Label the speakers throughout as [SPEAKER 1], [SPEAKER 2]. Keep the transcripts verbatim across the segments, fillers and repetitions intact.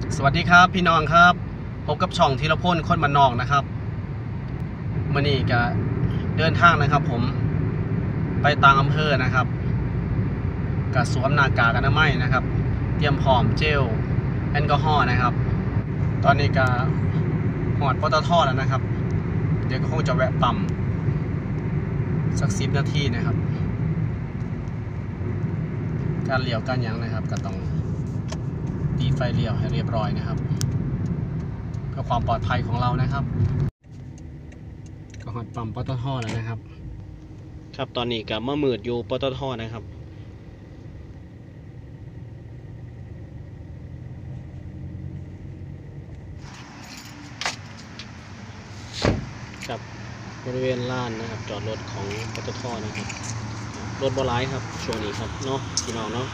[SPEAKER 1] สวัสดีครับพี่น้องครับพบกับช่องธีรพลคนบ้านนอกนะครับมื่อนี้ก็เดินทางนะครับผมไปต่างอำเภอนะครับกับสวมหน้ากากอนามัยนะครับเตรียมพร้อมเจลแอลกอฮอล์นะครับตอนนี้ก็หอดปตทแล้วนะครับเดี๋ยวก็คงจะแวะปั๊มสักสิบนาทีนะครับการเลี้ยวการยั้งนะครับก็ต้องตีไฟเลี้ยวให้เรียบร้อยนะครับเพื่อความปลอดภัยของเรานะครับก็หอดปั๊มปตทแล้วนะครับครับตอนนี้ก็มามืดอยู่ปตทนะครับครับบริเวณลานนะครับจอดรถของปตทนะครับรถบร้ายครับช่วงนี้ครับเนาะพี่น้องเนาะ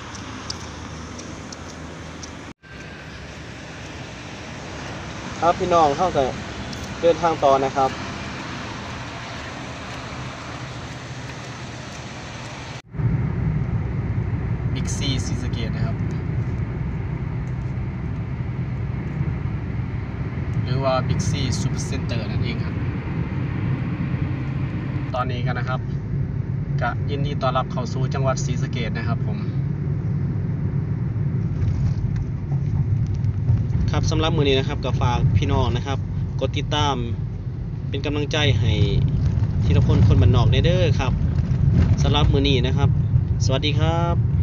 [SPEAKER 1] ครับพี่น้องเข้ากับเดินทางต่อนะครับบิ๊กซีศรีสะเกษนะครับหรือว่าบิ๊กซีซูเปอร์เซ็นเตอร์นั่นเองครับตอนนี้กันนะครับก็ยินดีต้อนรับเข้าสู่จังหวัดศรีสะเกษนะครับผมครับสำหรับมือนี้นะครับก็ฝากพี่น้องนะครับกดติดตามเป็นกำลังใจให้ธีรพลคนบ้านนอกเด้อครับสำหรับมือนี้นะครับสวัสดีครับ